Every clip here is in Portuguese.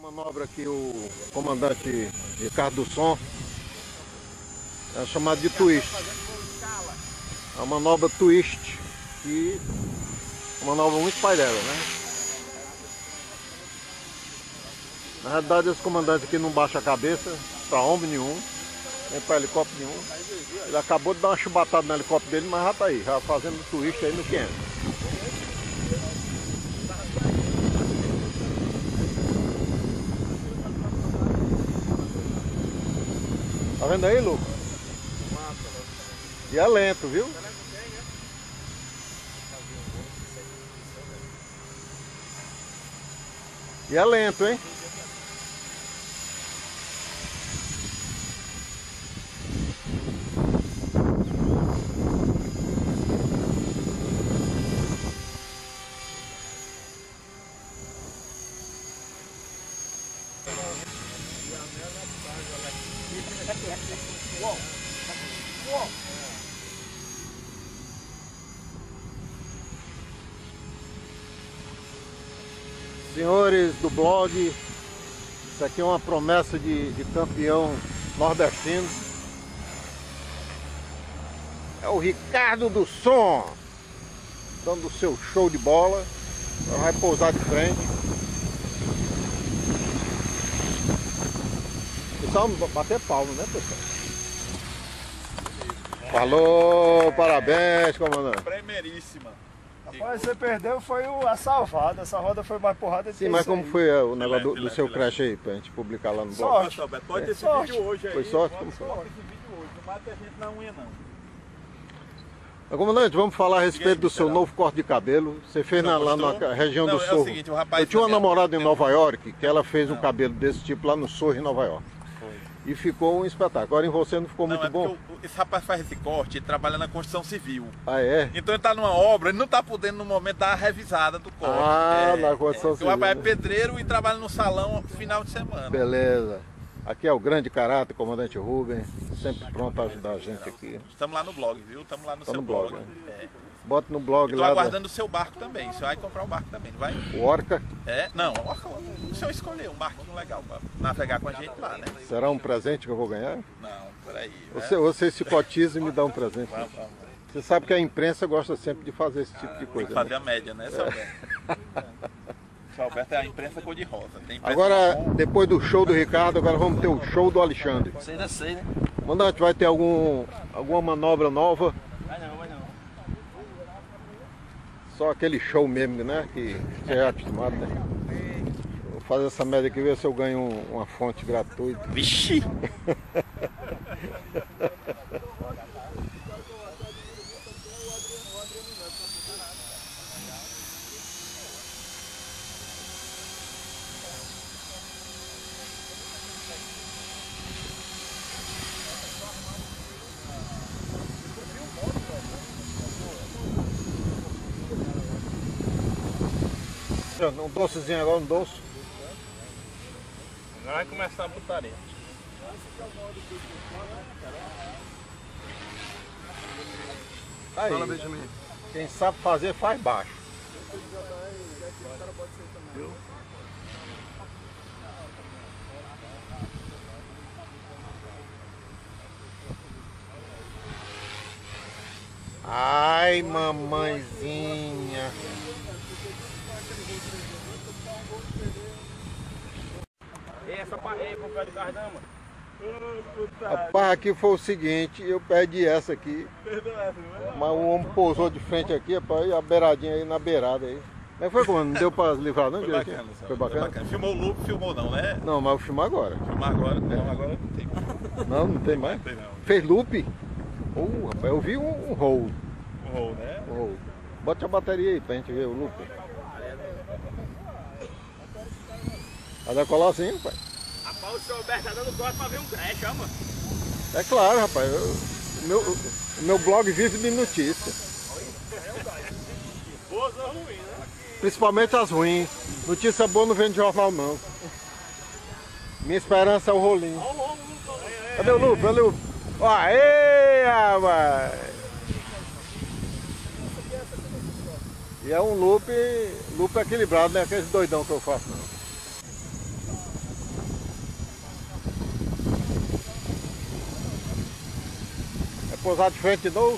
Manobra que o comandante Ricardo do Som é chamado de twist. É uma manobra twist, que é uma manobra muito pai dela, né? Na realidade, esse comandante aqui não baixa a cabeça para homem nenhum, nem para helicóptero nenhum. Ele acabou de dar uma chubatada no helicóptero dele, mas já tá aí, já fazendo twist aí no 500. Tá vendo aí, Lucas? E é lento, viu? E é lento, hein? Senhores do blog, isso aqui é uma promessa de campeão nordestino. É o Ricardo do Som, dando o seu show de bola. Vai pousar de frente. Pessoal, bater palma, né, pessoal? Falou, parabéns, comandante. Primeiríssima. Rapaz, você perdeu, foi a salvada. Essa roda foi mais porrada de Sim, mas como foi o negócio do seu crash aí, pra gente publicar lá no blog? Sorte. Pode ter esse Sorte. vídeo hoje aí. Foi sorte? Como Pode foi? ter esse vídeo hoje. Não mata a gente na unha, não. Mas, comandante, vamos falar a respeito do seu Diga aí, novo corte de cabelo. Você fez Não lá gostou? na região Não, do é o Sorro. seguinte, o rapaz Eu tinha uma também- namorada em Nova York que ela fez um cabelo desse tipo lá no Sorro, em Nova York. E ficou um espetáculo. Agora em você não ficou Não, muito é bom? porque esse rapaz faz esse corte, ele trabalha na construção civil. Ah, é? Então ele tá numa obra, ele não tá podendo no momento dar a revisada do corte. Ah, na construção porque o rapaz é civil, né? pedreiro e trabalha no salão final de semana. Beleza. Aqui é o grande caráter, comandante Rubens, sempre pronto a ajudar a gente aqui. Estamos lá no blog, viu? Estamos lá no Tá seu no blog, blog. né? Bota no blog Estou lá aguardando o seu barco também. Você vai comprar um barco também, não vai? o Orca. É? Não, o senhor escolheu um barquinho legal para navegar com a gente lá, né? Será um presente que eu vou ganhar? Não, peraí. Você se cotiza e me dá um presente. Vamos, vamos. Você sabe que a imprensa gosta sempre de fazer esse tipo de Tem coisa. que né? fazer a média, né, seu Alberto? Seu Alberto é a imprensa cor-de-rosa. Tem imprensa Agora, marrom. depois do show do Ricardo, agora vamos ter o show do Alexandre. Você ainda sei, né? Comandante, vai ter alguma manobra nova? Vai não, vai não. Só aquele show mesmo, né? Que você é acostumado, né? Vou fazer essa média aqui, ver se eu ganho uma fonte gratuita. Vixe! Um docezinho agora, um doce. Agora vai começar a putaria. Aí, quem sabe fazer, faz baixo. Ai, mamãezinha. Essa parede com o pé de caramba. Rapaz, aqui foi o seguinte, eu perdi essa aqui. Mas o homem pousou de frente aqui, rapaz, e a beiradinha aí na beirada aí. Mas foi como? Não deu pra livrar não? Foi direitinho? bacana, senhor. Foi bacana? Filmou o loop, filmou não, né? Não, mas eu vou filmar agora. Filmar agora? Não, agora não tem. Não, não tem mais? Não tem não. Fez loop? Rapaz, eu vi um roll. O roll, né? Um roll. Bota a bateria aí pra gente ver o loop. Vai decolar assim, rapaz? Rapaz, o senhor Alberto tá dando corte pra ver um crash, ó, mano. É claro, rapaz. O meu blog vive de notícias. Boas ou ruins, né? Principalmente as ruins. Notícia boa não vem de jornal, não. Minha esperança é o rolinho. Olha o longo, Cadê o loop? Cadê o loop? Aê, rapaz! E é um loop equilibrado, não é aqueles doidão que eu faço, não. pousar de frente de novo.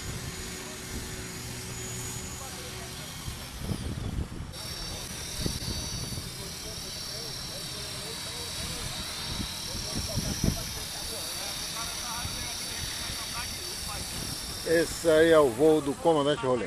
Esse aí é o voo do comandante Rolê.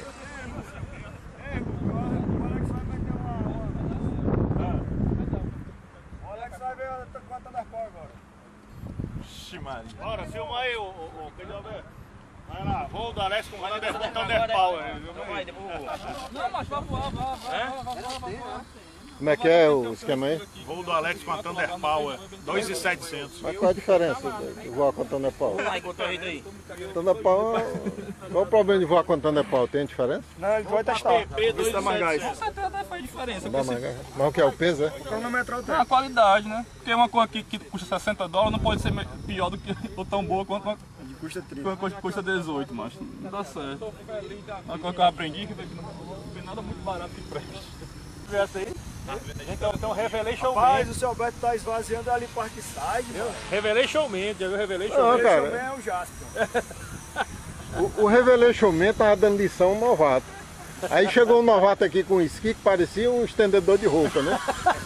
O Alex vai ver quanto tá na pau agora. Ixi, Maria. Bora, filma aí, o Pedro. Vai lá, voo do Alex com o Thunder Power. Não, mas vai voar, vai voar. Como é que é o esquema aí? Voo do Alex com a Thunder Power, 2.700. Mas qual a diferença de voar com Thunder Power? Vai, botou aí. Thunder Power, qual o problema de voar com Thunder Power? Tem diferença? Não, ele vai testar. Ver se dá mais gás. Com certeza faz diferença. Dá mais gás. Mas o que é o peso, é? O cronometral É tem. a qualidade, né? Porque uma coisa que custa $60 não pode ser pior do que ou tão boa quanto uma Custa 30. coisa que custa 18, mas não dá certo. Uma coisa que eu aprendi que não tem nada muito barato que preste. Vê essa aí? Então Revelation Rapaz, Man. o seu Alberto tá esvaziando ali Parkside, mano. Revelation Man, já viu Revelation Não, Man? Esse cara. também é o Jasper. O Revelation Man tava dando lição ao novato. Aí chegou um novato aqui com um esqui que parecia um estendedor de roupa, né?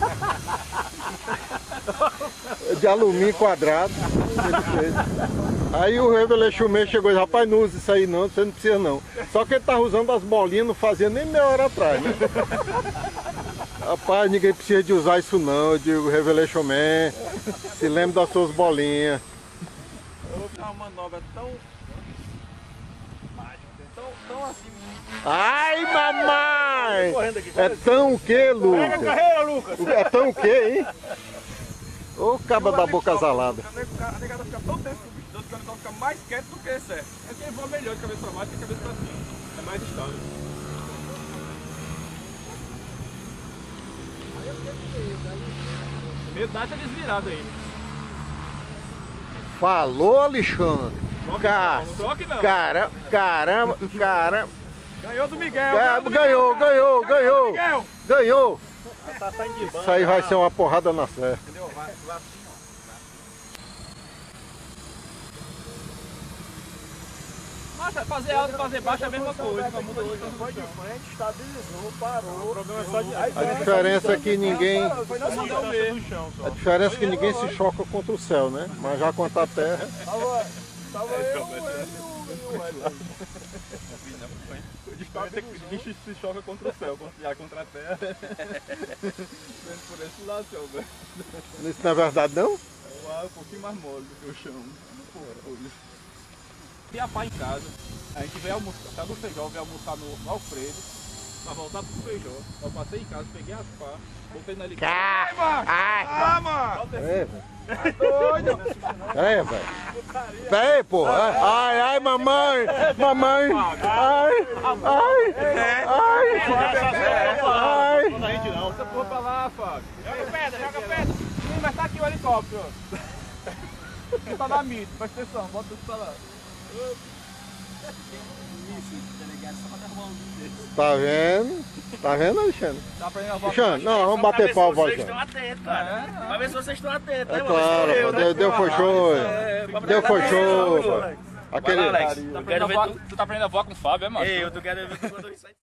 De alumínio quadrado. Ele fez. Aí o Revelation Man chegou e disse, rapaz, não usa isso aí não, você não precisa não. Só que ele tava usando as bolinhas, não fazia nem meia hora atrás, né? Rapaz, ninguém precisa de usar isso não, eu digo, Revelation Man, se lembra das suas bolinhas. Eu vou ficar uma manobra tão mágica, tão assim. Ai, mamãe! É tão o que, Pega a Lucas? carreira, Lucas! É tão o que, hein? Ô caba da boca azalada. A negada fica tão dentro do bicho, que o cara fica mais quieto do que certo. É quem voa melhor de cabeça pra baixo que de cabeça pra cima. É mais estável. Meio dá essa desvirada aí. Falou, Alexandre. Só que não. Caramba. Ganhou do Miguel. Ganhou. Miguel. Ganhou. Tá saindo de banda. Isso aí vai ser uma porrada na serra. Entendeu? Vai assim, ó. Mas fazer alto e fazer baixo é a mesma coisa. Só muda de Foi de frente, estabilizou, parou. O problema é só de... A diferença é que ninguém. Foi na Não segunda. dá o mesmo no chão A só. diferença é que ninguém se choca contra o céu, né? Mas já contra a terra. Tava eu e o Edson. O diferente é que o bicho se choca contra o céu, contra a terra. Vendo por esse lado, seu Alberto. Isso não é verdade, não? O ar é um pouquinho mais mole do que o chão. Tem a pá em casa, a gente veio almoçar, tá no Feijó, veio almoçar no Alfredo, pra voltar pro Feijó. Eu passei em casa, peguei as pá, botei na helicóptero. Ah, mano! É, velho. É, velho. Peraí, porra. Ai, mamãe. Mamãe. Ai. Não dá gente não. Essa porra pra lá, Fábio. Joga pedra. Sim, mas tá aqui o helicóptero, ó. Você tá na mito, presta atenção, bota isso pra lá. Tá vendo? Tá vendo, Alexandre? Tá aprendendo a voar. Alexandre, não, vamos bater pau, Vocês Alexandre. estão atentos, cara. Pra ver se vocês estão atentos, É né, claro, deu foi show. Deu foi show. Vai lá, Aquele. Alex. Tu Tu quero ver tu. tá aprendendo a voar com o Fábio, é, mano? Ei, eu tô querendo ver tu quando isso aí.